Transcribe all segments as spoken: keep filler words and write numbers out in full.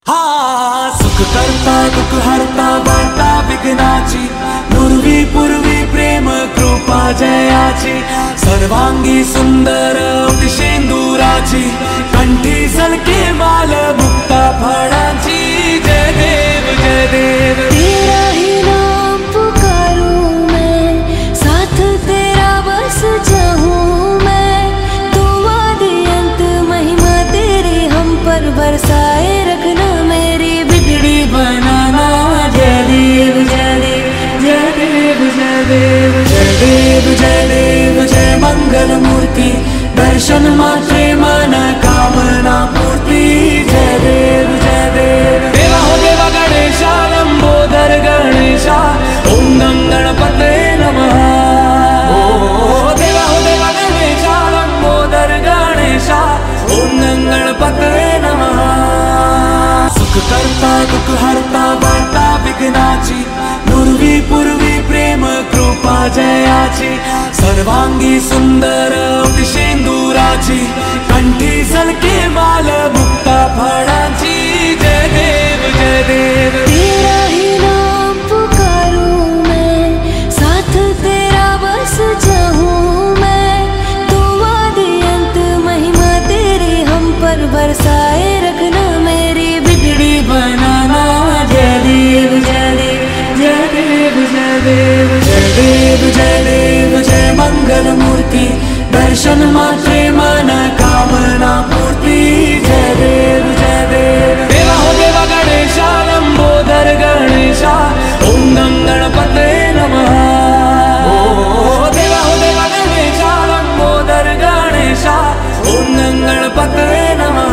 हा सुख करता दुःख हरता वार्ता विघ्नाची नुरवी पूर्वी प्रेम कृपा जयाची सर्वांगी सुंदर शेंदुराची कंठी झलके माल मुक्ता फळाची जय देव जय देव तेरा ही नाम पुकारूं मैं साथ तेरा बस जाऊं मैं दुआ दे अंत महिमा तेरी हम पर बरसाए रखना मेरी बिगड़ी बनाना जय देव जय देव जय देव जय देव जय देव जय देव जय मंगल मूर्ति दर्शन मात्रे मन कामना पूर्ति जय देव जय देव देवा हो देवा गणेशा लंबोदर गणेशा ओम गं गणपते नमः ओ देवा हो देवा गणेशा लंबोदर गणेशा ओम गं गणपते नमः सुख करता दुःख हरता वार्ता विघ्नाची नुरवी पूर्वी प्रेम कृपा जयाची सर्वांगी सुंदर शेंदुराची कंठी झलके माल मुक्ता फळाची जय देव जय देव तेरा ही नाम पुकारूं मैं साथ तेरा बस जाऊं मैं दुआ दे अंत महिमा तेरी हम पर बरसाए रखना मेरी बिगड़ी बनाना जय देव जय देव जय देव जय देव जय देव जय देव जय मंगल मूर्ति दर्शन मात्रे मन कामना पूर्ति जय देव जय देव देवा हो देवा गणेशा लंबोदर गणेशा ओम गं गणपते नमः ओ देवा हो देवा गणेशा लंबोदर गणेशा ओम गं गणपते नमः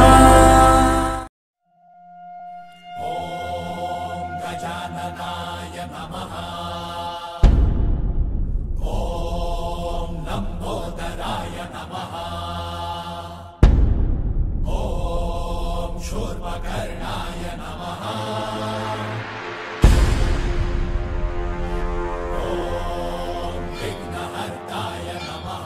ओम गजाननाय नमः ओम लंबोदराय नमः ओम शूर्पकर्णाय नमः ओम विघ्नहर्ताय नमः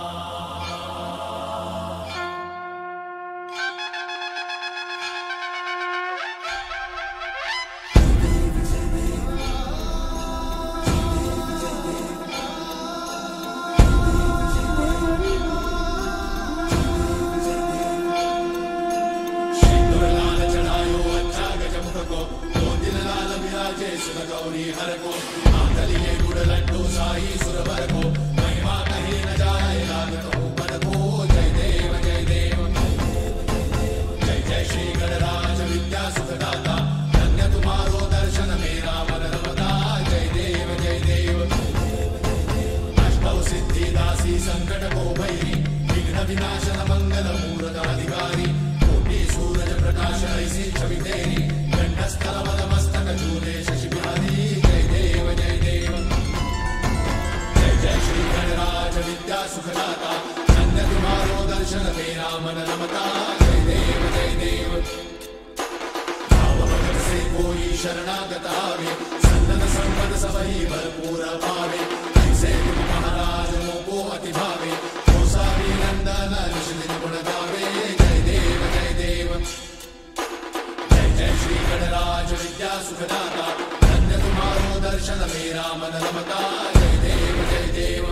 गौरी हर को मांगलिये गुड़ लड्डू साई सुरवर को महिमा कहीं न जाए लागत ऊपर को जय देव जय देव जय जय श्री गणराज विद्या सुखदाता धन्य तुम्हारो दर्शन मेरा मन रमता जय देव जय देव अष्टौ सिद्धि दासी संकट को भैरी विघ्न विनाशन मंगल मूर्त अधिकारी कोटि सूरज प्रकाश ऐसी छवि तेरी गंडस्थल मद मस्तक झूले शशि बिहारी जय देव जय देव जय जय श्री गणराज विद्या सुखदाता धन्य तुम्हारो दर्शन मेरा मन रमता जय देव जय देव भाव भगत से कोई शरणागत आवे सन्नत संपद सबही भरपूर पावे ऐसे तुम महाराज मोको अति भावे गोसावी नंदन निश दिन गुण गावे जय देव जय देव जय जय श्री गणराज विद्या सुखदाता धन्य तुम्हारो दर्शन मेरा मन रमता जय देव जय देव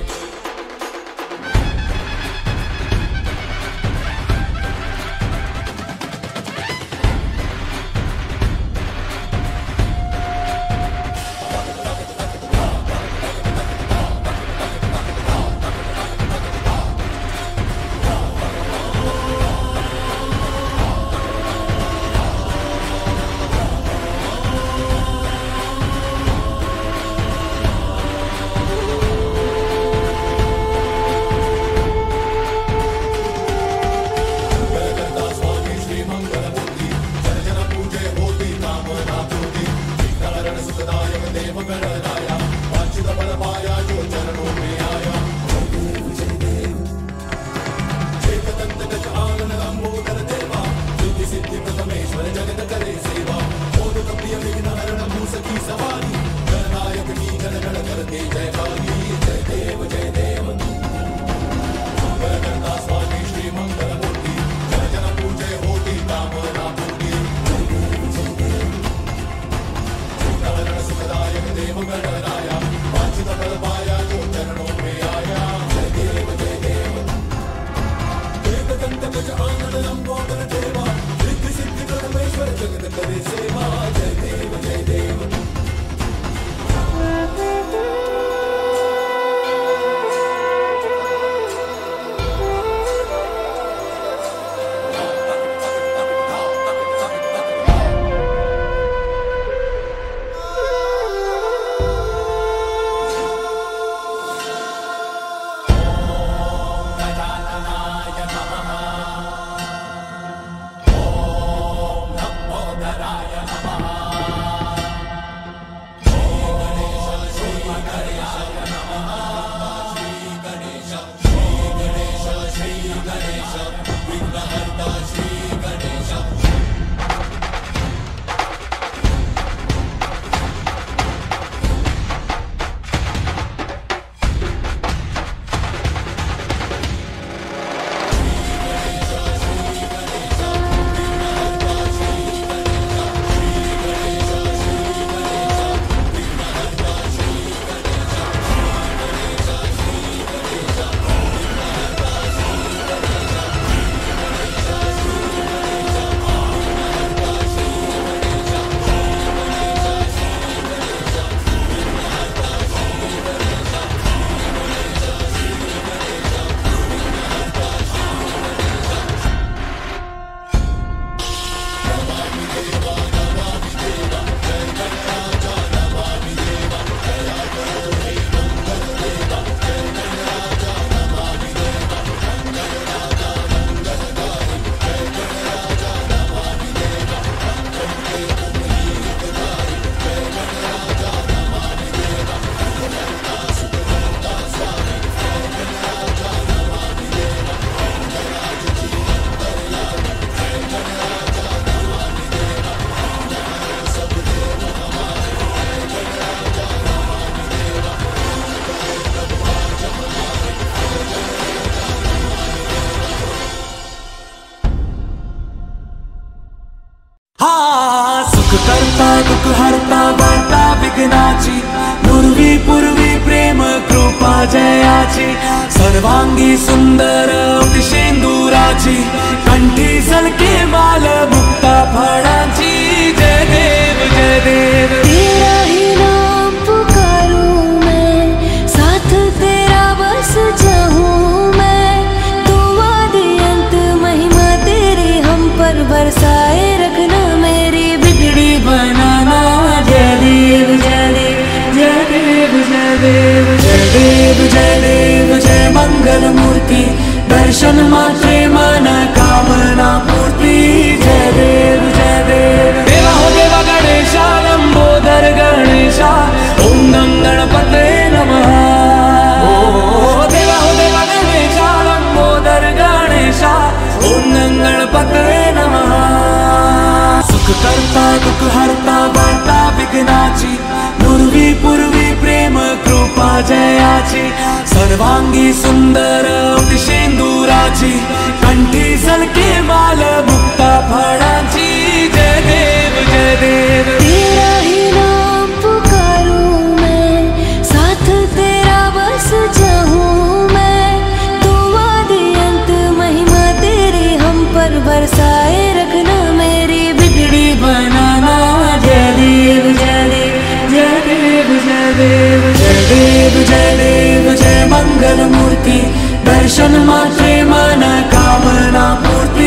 सुख करता दुख हरता वार्ता विघ्नाची, नुरवी पूर्वी प्रेम कृपा जयाची, सर्वांगी सुंदर शेंदुराची, कंठी झलके माल मुक्ता फळाची। जय देव जय देव तेरा ही नाम पुकारूं मैं, साथ तेरा बस जाऊं मैं, दुआ दे अंत महिमा तेरी हम पर बरसाए रखना, मेरी बिगड़ी बनाना। जय देव जय देव जय देव जय देव जय देव जय देव जय मंगल मूर्ति, दर्शन मात्रे मन कामना पूर्ति। जय देव जय देव देवा हो देवा गणेशा, लंबोदर गणेशा, ओम गं गणपते नमः। ओ देवा हो देवा गणेशा, लंबोदर गणेशा, ओम गं गणपते नमः। सुख करता दुख हरता वार्ता विघ्नाची, नुरवी पूर्वी प्रेम कृपा जयाची, सर्वांगी सुंदर शेंदुराची, कंठी झलके माल मुक्ता फळाची। जय देव जय देव तेरा ही नाम पुकारूं मैं, साथ तेरा बस जाऊं मैं, दुआ दे अंत महिमा तेरी हम पर बरसाए रखना, मेरी बिगड़ी बनाना। जय देव जय देव जय देव जय देव जय देव जय देव जय मंगल मूर्ति, दर्शन मात्रे मन कामना पूर्ति।